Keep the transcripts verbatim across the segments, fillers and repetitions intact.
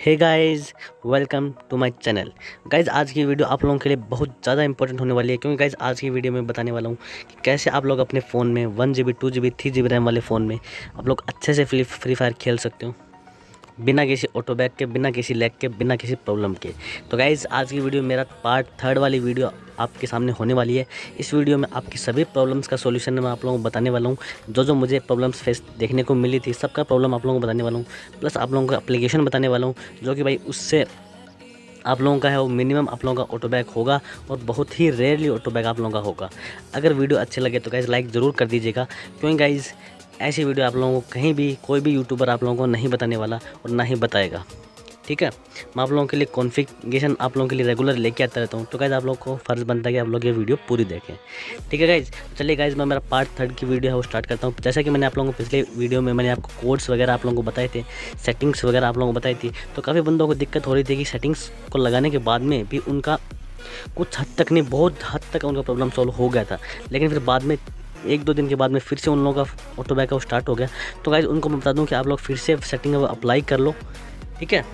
Hey guys, welcome to my channel. Guys आज की video आप लोगों के लिए बहुत ज़्यादा इंपॉर्टेंट होने वाली है, क्योंकि गाइस आज की वीडियो में बताने वाला हूँ कि कैसे आप लोग अपने फ़ोन में one G B two G B three G B RAM वाले फ़ोन में आप लोग अच्छे से फ्री फ्री फायर खेल सकते हो, बिना किसी ऑटोबैक के, बिना किसी लैग के, बिना किसी प्रॉब्लम के। तो गाइज़ आज की वीडियो मेरा पार्ट थर्ड वाली वीडियो आपके सामने होने वाली है। इस वीडियो में आपकी सभी प्रॉब्लम्स का सॉल्यूशन मैं आप लोगों को बताने वाला हूँ। जो जो मुझे प्रॉब्लम्स फेस देखने को मिली थी, सबका प्रॉब्लम आप लोगों को बताने वाला हूँ। प्लस आप लोगों को एप्लीकेशन बताने वाला हूँ जो कि भाई उससे आप लोगों का है वो मिनिमम आप लोगों का ऑटोबैक होगा और बहुत ही रेयरली ऑटोबैक आप लोगों का होगा। अगर वीडियो अच्छे लगे तो गाइज़ लाइक ज़रूर कर दीजिएगा, क्योंकि गाइज़ ऐसी वीडियो आप लोगों को कहीं भी कोई भी यूट्यूबर आप लोगों को नहीं बताने वाला और ना ही बताएगा। ठीक है, मैं आप लोगों के लिए कॉन्फ़िगरेशन आप लोगों के लिए रेगुलर लेके आता रहता हूँ। तो गाइज़ आप लोग को फ़र्ज़ बनता है कि आप लोग ये वीडियो पूरी देखें। ठीक है गाइज़, चलिए गाइज़ मैं मेरा पार्ट थर्ड की वीडियो है वो स्टार्ट करता हूँ। जैसा कि मैंने आप लोगों को पिछले वीडियो में मैंने आपको कोड्स वगैरह आप लोगों को बताए थे, सेटिंग्स वगैरह आप लोगों को बताई थी। तो काफ़ी बंदों को दिक्कत हो रही थी कि सेटिंग्स को लगाने के बाद में भी उनका कुछ हद तक नहीं, बहुत हद तक उनका प्रॉब्लम सॉल्व हो गया था, लेकिन फिर बाद में एक दो दिन के बाद में फिर से उन लोगों का ऑटोबैक वो स्टार्ट हो गया। तो गाइज़ उनको मैं बता दूं कि आप लोग फिर से सेटिंग अप्लाई कर लो। ठीक है,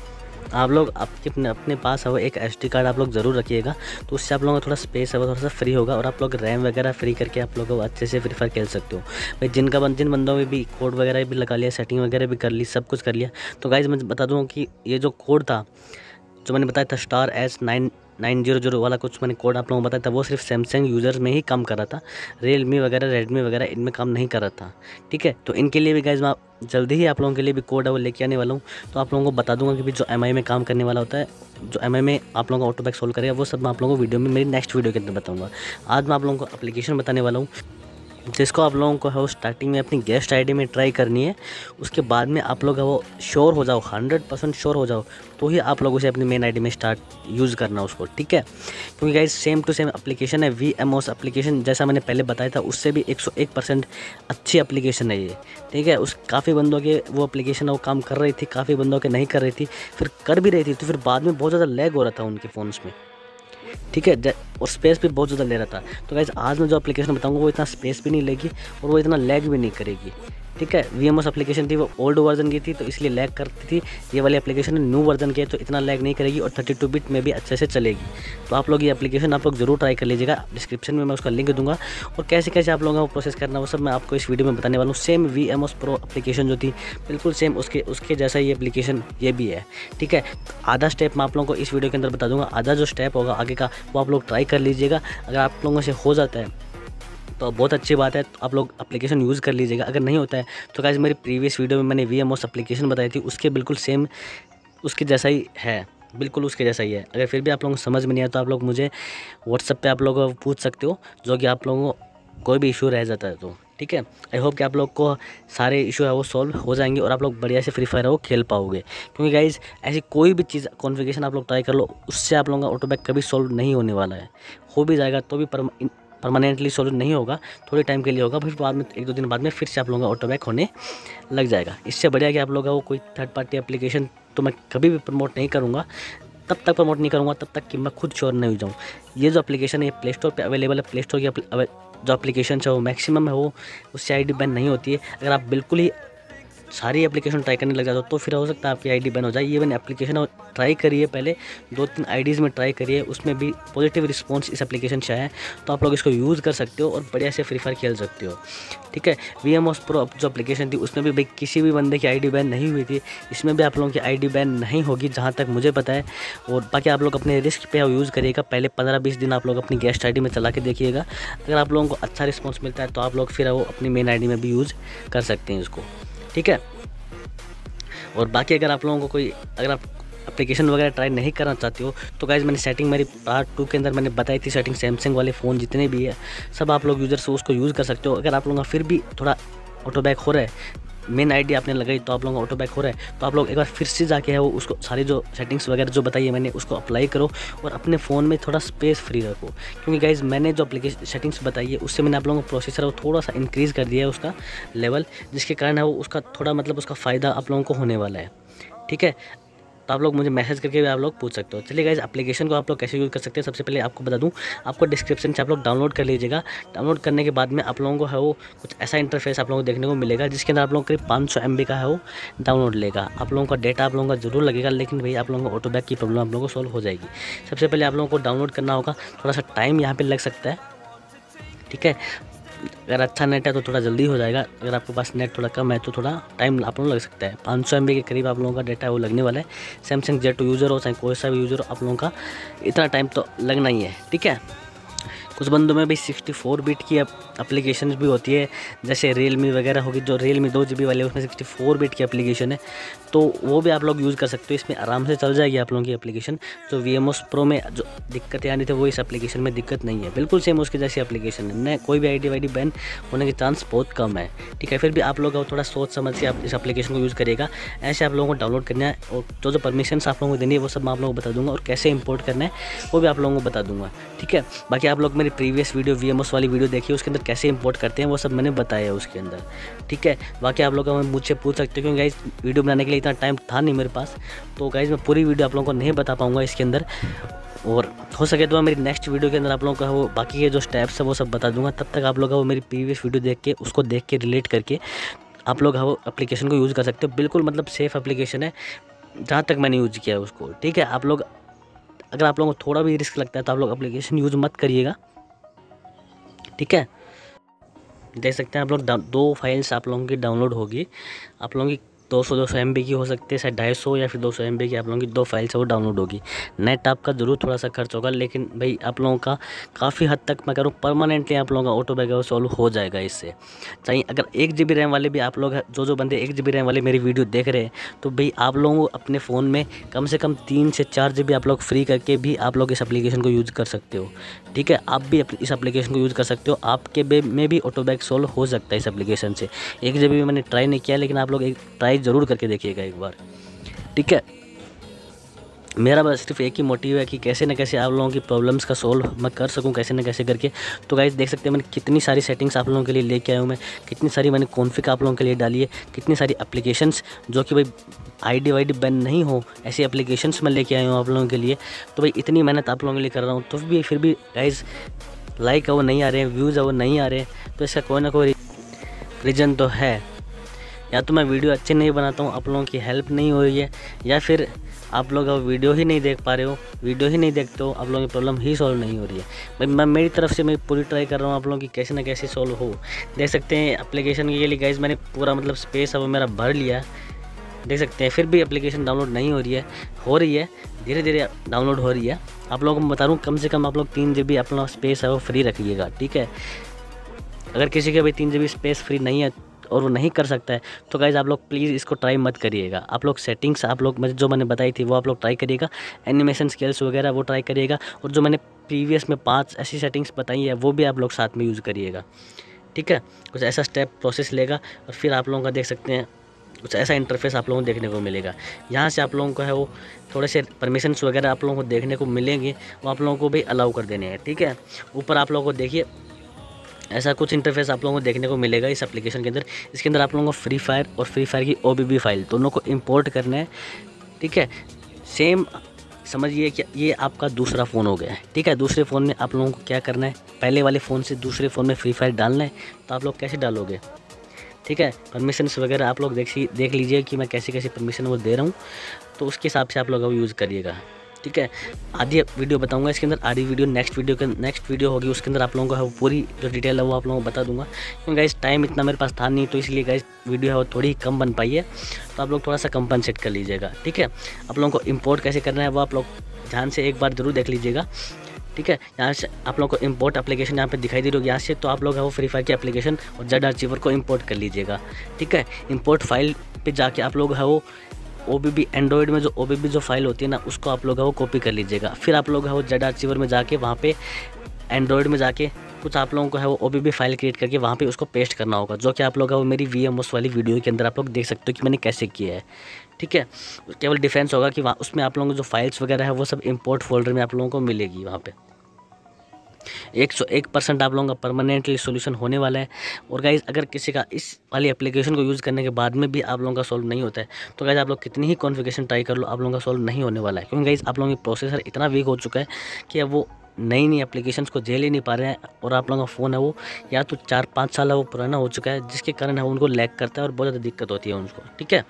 आप लोग आपके अपने अपने पास है वो एक एसडी कार्ड आप लोग ज़रूर रखिएगा, तो उससे आप लोगों का थोड़ा स्पेस है वो थोड़ा सा फ्री होगा और आप लोग रैम वगैरह फ्री करके आप लोग अच्छे से फ्री फायर खेल सकते हो। भाई जिनका बन जिन बंदों में भी कोड वगैरह भी लगा लिया, सेटिंग वगैरह भी कर ली, सब कुछ कर लिया, तो गाइज़ मैं बता दूँ कि ये जो कोड था जो मैंने बताया था star S nine nine zero zero वाला कुछ मैंने कोड आप लोगों को बताया था, वो सिर्फ सैमसंग यूज़र्स में ही काम कर रहा था, रियलमी वगैरह रेडमी वगैरह इनमें काम नहीं कर रहा था। ठीक है, तो इनके लिए भी गाइज़ मैं जल्दी ही आप लोगों के लिए भी कोड है वो लेके आने वाला हूँ। तो आप लोगों को बता दूंगा कि भी जो एम आई में काम करने वाला होता है, जो एम आई में आप लोगों का ऑटोबैक सोल्व करेगा, वो सब मैं आप लोगों को वीडियो में मेरी नेक्स्ट वीडियो के अंदर बताऊँगा। आज मैं आप लोगों को एप्लीकेशन बताने वाला हूँ जिसको आप लोगों को है वो स्टार्टिंग में अपनी गेस्ट आईडी में ट्राई करनी है। उसके बाद में आप लोग है वो श्योर हो जाओ, हंड्रेड परसेंट श्योर हो जाओ, तो ही आप लोग उसे अपनी मेन आईडी में स्टार्ट यूज़ करना उसको। ठीक है, क्योंकि guys same to same application है, वी एम ओस एप्लीकेशन जैसा मैंने पहले बताया था, उससे भी एक सौ एक परसेंट अच्छी एप्लीकेशन है ये। ठीक है, उस काफ़ी बंदों के वो एप्लीकेशन वो काम कर रही थी, काफ़ी बंदों के नहीं कर रही थी, फिर कर भी रही थी तो फिर बाद में बहुत ज़्यादा लैग हो रहा था उनके फ़ोन्स में। ठीक है, और स्पेस भी बहुत ज़्यादा ले रहा था। तो गाइस आज मैं जो एप्लीकेशन बताऊंगा वो इतना स्पेस भी नहीं लेगी और वो इतना लैग भी नहीं करेगी। ठीक है, वी एम एस एप्लीकेशन थी वो ओल्ड वर्जन की थी तो इसलिए लैग करती थी। ये वाली एप्लीकेशन न्यू वर्जन की है तो इतना लैग नहीं करेगी और थर्टी टू बिट में भी अच्छे से चलेगी। तो आप लोग ये एप्लीकेशन आप लोग ज़रूर ट्राई कर लीजिएगा, डिस्क्रिप्शन में मैं उसका लिंक दूंगा और कैसे कैसे आप लोगों को प्रोसेस करना वो सब मैं आपको इस वीडियो में बताने वाला हूँ। Same V M S pro application जो थी बिल्कुल सेम उसके उसके जैसा ही एप्लीकेशन ये भी है। ठीक है, आधा स्टेप मैं आप लोगों को इस वीडियो के अंदर बता दूँगा, आधा जो स्टेप होगा आगे का वो आप लोग ट्राई कर लीजिएगा। अगर आप लोगों से हो जाता है तो बहुत अच्छी बात है, तो आप लोग एप्लीकेशन यूज़ कर लीजिएगा। अगर नहीं होता है तो गाइस मेरी प्रीवियस वीडियो में मैंने वी एम ओस एप्लीकेशन बताई थी, उसके बिल्कुल सेम उसके जैसा ही है, बिल्कुल उसके जैसा ही है। अगर फिर भी आप लोगों को समझ में नहीं आया तो आप लोग मुझे व्हाट्सएप पे आप लोग पूछ सकते हो, जो कि आप लोगों को कोई भी इशू रह जाता है तो। ठीक है, आई होप कि आप लोग को सारे इशू है वो सॉल्व हो जाएंगे और आप लोग बढ़िया से फ्री फायर है वो खेल पाओगे। क्योंकि गाइज़ ऐसी कोई भी चीज़ कॉन्फ़िगरेशन आप लोग ट्राई कर लो, उससे आप लोगों का ऑटोबैक कभी सॉल्व नहीं होने वाला है। हो भी जाएगा तो भी पर परमानेंटली सॉल्व नहीं होगा, थोड़े टाइम के लिए होगा, फिर बाद में एक दो दिन बाद में फिर से आप लोगों का ऑटोबैक होने लग जाएगा। इससे बढ़िया कि आप लोगों का वो कोई थर्ड पार्टी एप्लीकेशन तो मैं कभी भी प्रमोट नहीं करूँगा, तब तक प्रमोट नहीं करूँगा तब तक कि मैं खुद श्योर नहीं हो जाऊँ। ये जो एप्लीकेशन है ये प्ले स्टोर पर अवेलेबल है, प्ले स्टोर की जो एप्लीकेशन है वो मैक्सिमम है वो उससे आई डी बैन नहीं होती है। अगर आप बिल्कुल ही सारी एप्लीकेशन ट्राई करने लग जाते हो तो फिर हो सकता है आपकी आईडी बैन हो जाए। ये मैंने एप्लीकेशन ट्राई करिए, पहले दो तीन आईडीज़ में ट्राई करिए, उसमें भी पॉजिटिव रिस्पांस इस एप्लीकेशन से आया है, तो आप लोग इसको यूज़ कर सकते हो और बढ़िया से फ्री फायर खेल सकते हो। ठीक है, वी एम ओस प्रो जो एप्लीकेशन थी उसमें भी भाई किसी भी बंदे की आईडी बैन नहीं हुई थी, इसमें भी आप लोगों की आईडी बैन नहीं होगी जहाँ तक मुझे पता है। और बाकी आप लोग अपने रिस्क पे यूज़ करिएगा, पहले पंद्रह बीस दिन आप लोग अपनी गेस्ट आईडी में चला के देखिएगा। अगर आप लोगों को अच्छा रिस्पॉन्स मिलता है तो आप लोग फिर वो अपनी मेन आईडी में भी यूज़ कर सकते हैं इसको। ठीक है, और बाकी अगर आप लोगों को कोई अगर आप एप्लीकेशन वगैरह ट्राई नहीं करना चाहते हो तो गाइज़ मैंने सेटिंग मेरी पार्ट टू के अंदर मैंने बताई थी, सेटिंग सैमसंग वाले फ़ोन जितने भी है सब आप लोग यूज़र्स उसको यूज़ कर सकते हो। अगर आप लोगों का फिर भी थोड़ा ऑटोबैक हो रहा है, मेन आईडी आपने लगाई तो आप लोगों का ऑटोबैक हो रहा है, तो आप लोग एक बार फिर से जाके है वो उसको सारी जो सेटिंग्स वगैरह जो बताई है मैंने उसको अप्लाई करो और अपने फ़ोन में थोड़ा स्पेस फ्री रखो। क्योंकि गाइज़ मैंने जो एप्लीकेशन सेटिंग्स बताई है उससे मैंने आप लोगों को प्रोसेसर वो थोड़ा सा इंक्रीज़ कर दिया है उसका लेवल, जिसके कारण है वो उसका थोड़ा मतलब उसका फ़ायदा आप लोगों को होने वाला है। ठीक है, तो आप लोग मुझे मैसेज करके भी आप लोग पूछ सकते हो। चलिए गाइस, एप्लीकेशन को आप लोग कैसे यूज़ कर सकते हैं, सबसे पहले आपको बता दूं, आपको डिस्क्रिप्शन से आप लोग डाउनलोड कर लीजिएगा। डाउनलोड करने के बाद में आप लोगों को है वो कुछ ऐसा इंटरफेस आप लोगों को देखने को मिलेगा, जिसके अंदर आप लोगों को करीब पाँच सौ एम बी का है वो डाउनलोड लेगा। आप लोगों का डेटा आप लोगों का जरूर लगेगा, लेकिन भाई आप लोगों को ऑटोबैक की प्रॉब्लम आप लोगों को सॉल्व हो जाएगी। सबसे पहले आप लोगों को डाउनलोड करना होगा, थोड़ा सा टाइम यहाँ पर लग सकता है, ठीक है। अगर अच्छा नेट है तो थोड़ा जल्दी हो जाएगा, अगर आपके पास नेट थोड़ा कम है तो थोड़ा टाइम आप लोगों को लग सकता है। पाँच सौ एम बी के करीब आप लोगों का डेटा है वो लगने वाला है। सैमसंग जेड टू यूज़र हो चाहे कोई सा भी यूज़र हो, आप लोगों का इतना टाइम तो लगना ही है, ठीक है। कुछ बंदों में भी सिक्सटी फोर बिट की एप्लीकेशन भी होती है, जैसे रियलमी वगैरह होगी, जो रियलमी दो जी बी वाले उसमें सिक्सटी फोर बिट की एप्लीकेशन है, तो वो भी आप लोग यूज़ कर सकते हो। इसमें आराम से चल जाएगी आप लोगों की एप्लीकेशन। जो वी एम एस प्रो में जो दिक्कतें आनी थी वो इस एप्लीकेशन में दिक्कत नहीं है, बिल्कुल सेम उसकी जैसी एप्लीकेशन है, न कोई भी I D Y D ban होने के चांस बहुत कम है, ठीक है। फिर भी आप लोग थोड़ा सोच समझ के आप इस एप्लीकेशन को यूज़ करिएगा। ऐसे आप लोगों को डाउनलोड करना है, और जो जो परमिशन आप लोगों को देनी है वो सब मैं आप लोगों को बता दूंगा, और कैसे इंपोर्ट करना है वो भी आप लोगों को बता दूंगा, ठीक है। बाकी आप लोग मेरी previous video V M S वाली वीडियो देखिए, उसके अंदर कैसे इंपोर्ट करते हैं वो सब मैंने बताया है उसके अंदर, ठीक है। बाकी आप लोग मुझसे पूछ सकते हो, क्योंकि गाइस वीडियो बनाने के लिए इतना टाइम था नहीं मेरे पास, तो गाइस मैं पूरी वीडियो आप लोगों को नहीं बता पाऊंगा इसके अंदर, और हो सके तो मैं मेरी नेक्स्ट वीडियो के अंदर आप लोगों का वो बाकी के जो स्टेप्स है वो सब बता दूंगा। तब तक आप लोग वो मेरी प्रीवियस वीडियो देख के उसको देख के रिलेट करके आप लोग वो एप्लीकेशन को यूज़ कर सकते हो। बिल्कुल मतलब सेफ़ एप्लीकेशन है, जहाँ तक मैंने यूज़ किया है उसको, ठीक है। आप लोग अगर आप लोगों को थोड़ा भी रिस्क लगता है तो आप लोग एप्लीकेशन यूज़ मत करिएगा, ठीक है। देख सकते हैं आप लोग दो फाइल्स आप लोगों की डाउनलोड होगी, आप लोगों की दो सौ दो सौ एम बी की हो सकती है, शायद ढाई सौ या फिर दो सौ एम बी की आप लोगों की दो फाइल्स है वो डाउनलोड होगी। नेट आपका ज़रूर थोड़ा सा खर्च होगा, लेकिन भाई आप लोगों का काफ़ी हद तक मैं करूँ परमानेंटली आप लोगों का ऑटोबैक है वो सॉल्व हो जाएगा इससे। चाहिए अगर एक जी बी रैम वाले भी आप लोग, जो जो बंदे एक जी बी रैम वाले मेरी वीडियो देख रहे हैं, तो भाई आप लोगों को अपने फ़ोन में कम से कम तीन से चार जी बी आप लोग फ्री करके भी आप लोग इस एप्लीकेशन को यूज़ कर सकते हो, ठीक है। आप भी इस एप्लीकेशन को यूज़ कर सकते हो, आपके बे में भी ऑटोबैक सॉल्व हो सकता है इस एप्लीकेशन से। एक जी बी मैंने ट्राई नहीं किया, लेकिन आप लोग एक ट्राई ज़रूर करके देखिएगा एक बार, ठीक है। मेरा बस सिर्फ एक ही मोटिव है कि कैसे न कैसे आप लोगों की प्रॉब्लम्स का सोल्व मैं कर सकूं, कैसे न कैसे करके। तो गाइस देख सकते हैं मैंने कितनी सारी सेटिंग्स आप लोगों के लिए लेके आया हूं मैं, कितनी सारी मैंने कॉन्फ़िग आप लोगों के लिए डाली है, कितनी सारी एप्लीकेशंस जो कि भाई आईडी वाईडी बैन नहीं हो ऐसी एप्लीकेशंस मैं लेके आया हूँ आप लोगों के लिए। तो भाई इतनी मेहनत आप लोगों के लिए कर रहा हूँ, तो भी फिर भी गाइस लाइक है वो नहीं आ रहे हैं, व्यूज़ है वो नहीं आ रहे हैं, तो इसका कोई ना कोई रीज़न तो है। या तो मैं वीडियो अच्छे नहीं बनाता हूँ, आप लोगों की हेल्प नहीं हो रही है, या फिर आप लोग अब वीडियो ही नहीं देख पा रहे हो, वीडियो ही नहीं देखते हो, आप लोगों की प्रॉब्लम ही सॉल्व नहीं हो रही है। मैं, मैं मेरी तरफ से मैं पूरी ट्राई कर रहा हूँ आप लोगों की कैसे ना कैसे सॉल्व हो। देख सकते हैं एप्लीकेशन के लिए गाइस मैंने पूरा मतलब स्पेस है वो मेरा भर लिया, देख सकते हैं, फिर भी एप्लीकेशन डाउनलोड नहीं हो रही है, हो रही है धीरे धीरे डाउनलोड हो रही है। आप लोगों को मैं बता रहा हूँ कम से कम आप लोग तीन जी बी अपना स्पेस है वो फ्री रखिएगा, ठीक है। अगर किसी के भाई तीन जी बी स्पेस फ्री नहीं है और वो नहीं कर सकता है, तो गाइज़ आप लोग प्लीज़ इसको ट्राई मत करिएगा। आप लोग सेटिंग्स आप लोग जो मैंने बताई थी वो आप लोग ट्राई करिएगा, एनिमेशन स्किल्स वगैरह वो ट्राई करिएगा, और जो मैंने प्रीवियस में पांच ऐसी सेटिंग्स बताई है वो भी आप लोग साथ में यूज़ करिएगा, ठीक है। कुछ ऐसा स्टेप प्रोसेस लेगा और फिर आप लोगों का देख सकते हैं कुछ ऐसा इंटरफेस आप लोगों को देखने को मिलेगा। यहाँ से आप लोगों को है वो थोड़े से परमिशंस वगैरह आप लोगों को देखने को मिलेंगे, वो आप लोगों को भी अलाउ कर देने हैं, ठीक है। ऊपर आप लोगों को देखिए ऐसा कुछ इंटरफेस आप लोगों को देखने को मिलेगा इस एप्लीकेशन के अंदर। इसके अंदर आप लोगों को फ्री फायर और फ्री फायर की ओ बी बी फाइल दोनों को इंपोर्ट करना है, ठीक है। सेम समझिए कि ये आपका दूसरा फ़ोन हो गया है, ठीक है। दूसरे फ़ोन में आप लोगों को क्या करना है, पहले वाले फ़ोन से दूसरे फ़ोन में फ्री फायर डालना है। तो आप लोग कैसे डालोगे, ठीक है। परमिशंस वगैरह आप लोग देख देख लीजिए कि मैं कैसे कैसे परमिशन वो दे रहा हूँ, तो उसके हिसाब से आप लोग वो यूज़ करिएगा, ठीक है। आधी वीडियो बताऊंगा इसके अंदर, आधी वीडियो नेक्स्ट वीडियो के नेक्स्ट वीडियो होगी उसके अंदर आप लोगों को है वो पूरी जो डिटेल है वो आप लोगों को बता दूंगा। क्योंकि गाइस टाइम इतना मेरे पास था नहीं, तो इसलिए गाइस वीडियो है वो थोड़ी कम बन पाई है, तो आप लोग थोड़ा सा कंपनसेट कर लीजिएगा, ठीक है। आप लोगों को इंपोर्ट कैसे करना है वो आप लोग ध्यान से एक बार ज़रूर देख लीजिएगा, ठीक है। यहाँ से आप लोगों को इंपोर्ट एप्लीकेशन यहाँ पे दिखाई दे रही होगी यहाँ से, तो आप लोग है वो फ्री फायर की एप्लीकेशन और जेड आर्चिवर को इंपोर्ट कर लीजिएगा, ठीक है। इंपोर्ट फाइल पे जाके आप लोग है वो ओ बी बी एंड्रॉयड में जो ओ बी बी जो फाइल होती है ना उसको आप लोग है वो कॉपी कर लीजिएगा। फिर आप लोग है वो जेड आर्चिवर में जाके वहाँ पे एंड्रॉयड में जाके कुछ आप लोगों को है वो O B B file create करके वहाँ पे उसको पेस्ट करना होगा, जो कि आप लोग है वो मेरी वी एम एस वाली वीडियो के अंदर आप लोग देख सकते हो कि मैंने कैसे किया है, ठीक है। केवल डिफरेंस होगा कि वहाँ उसमें आप लोगों को जो फाइल्स वगैरह है वो सब इंपोर्ट फोल्डर में आप लोगों को मिलेगी वहाँ पे। एक सौ एक परसेंट आप लोगों का परमानेंटली सोल्यूशन होने वाला है। और गाइज़ अगर किसी का इस वाली एप्लीकेशन को यूज़ करने के बाद में भी आप लोगों का सॉल्व नहीं होता है तो गाइज़ आप लोग कितनी ही कॉन्फ़िगरेशन ट्राई कर लो, आप लोगों का सॉल्व नहीं होने वाला है। क्योंकि गाइज़ आप लोगों की प्रोसेसर इतना वीक हो चुका है कि अब वो नई नई एप्लीकेशंस को झेल ही नहीं पा रहे हैं। और आप लोगों का फ़ोन है वो या तो चार पाँच साल है वो पुराना हो चुका है, जिसके कारण है उनको लैग करता है और बहुत ज़्यादा दिक्कत होती है उनको। ठीक है,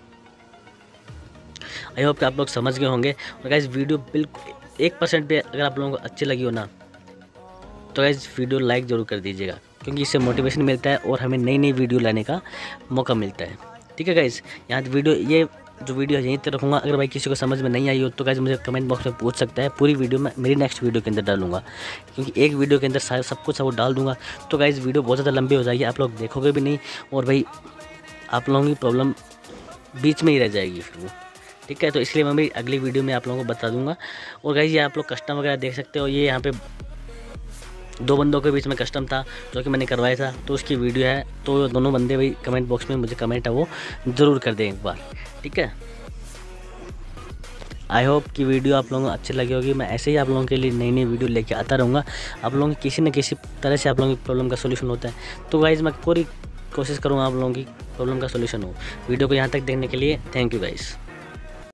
आई होप कि आप लोग समझ गए होंगे। और गाइज़ वीडियो बिल्कुल एक परसेंट भी अगर आप लोगों को अच्छी लगी हो ना तो गाइज़ वीडियो लाइक ज़रूर कर दीजिएगा, क्योंकि इससे मोटिवेशन मिलता है और हमें नई नई वीडियो लाने का मौका मिलता है। ठीक है गाइज़, यहाँ वीडियो ये जो वीडियो है यहीं तक रखूँगा। अगर भाई किसी को समझ में नहीं आई हो तो गाइज़ मुझे कमेंट बॉक्स में पूछ सकता है, पूरी वीडियो में मेरी नेक्स्ट वीडियो के अंदर डालूंगा, क्योंकि एक वीडियो के अंदर सारा सब कुछ वो डाल दूंगा तो गाइज़ वीडियो बहुत ज़्यादा लंबी हो जाएगी, आप लोग देखोगे भी नहीं और भाई आप लोगों की प्रॉब्लम बीच में ही रह जाएगी फिर वो। ठीक है, तो इसलिए मैं भी अगली वीडियो में आप लोगों को बता दूंगा। और गाइज़ ये आप लोग कस्टम वगैरह देख सकते हो, ये यहाँ पे दो बंदों के बीच में कस्टम था जो कि मैंने करवाया था, तो उसकी वीडियो है। तो दोनों बंदे भाई कमेंट बॉक्स में मुझे कमेंट है वो ज़रूर कर दें एक बार। ठीक है, आई होप कि वीडियो आप लोगों को अच्छी लगी होगी। मैं ऐसे ही आप लोगों के लिए नई नई वीडियो लेके आता रहूँगा। आप लोगों की किसी न किसी तरह से आप लोगों की प्रॉब्लम का सोल्यूशन होता है, तो गाइज़ मैं पूरी कोशिश करूँगा आप लोगों की प्रॉब्लम का सोल्यूशन हो। वीडियो को यहाँ तक देखने के लिए थैंक यू गाइज़।